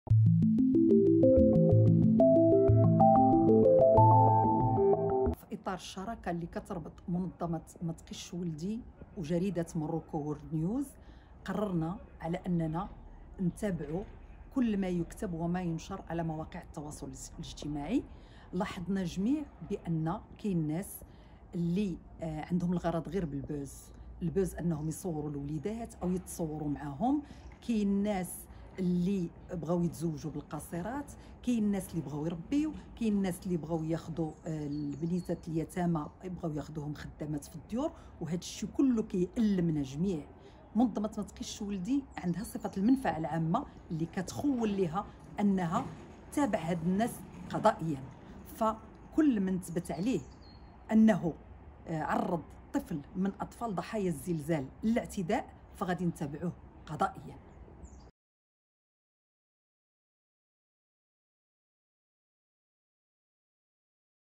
في إطار الشراكة اللي كتربط منظمة ما تقيش ولدي وجريدة موروكو وورد نيوز، قررنا على أننا نتابعوا كل ما يكتب وما ينشر على مواقع التواصل الاجتماعي. لاحظنا جميع بأن كاين ناس اللي عندهم الغرض غير البوز انهم يصوروا الوليدات او يتصوروا معاهم. كاين ناس اللي بغاو يتزوجوا بالقاصرات، كاين الناس اللي بغاو يربيو، كاين الناس اللي بغاو ياخذوا البنيتات اليتامى بغاو ياخذوهم خدامات في الديور، وهذا الشيء كله كيألمنا جميع. منظمه ما تقيش ولدي عندها صفه المنفعه العامه اللي كتخول لها انها تابع هاد الناس قضائيا، فكل من ثبت عليه انه عرض طفل من اطفال ضحايا الزلزال للاعتداء فغادي نتابعوه قضائيا.